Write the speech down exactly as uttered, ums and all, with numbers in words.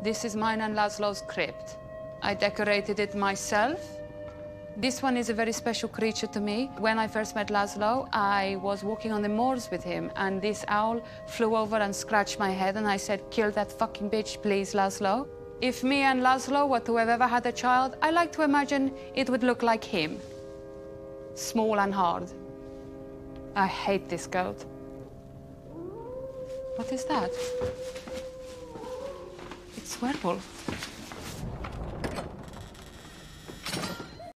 This is mine and Laszlo's crypt. I decorated it myself. This one is a very special creature to me. When I first met Laszlo, I was walking on the moors with him, and this owl flew over and scratched my head, and I said, kill that fucking bitch, please, Laszlo. If me and Laszlo were to have ever had a child, I like to imagine it would look like him. Small and hard. I hate this goat. What is that? It's werewolf.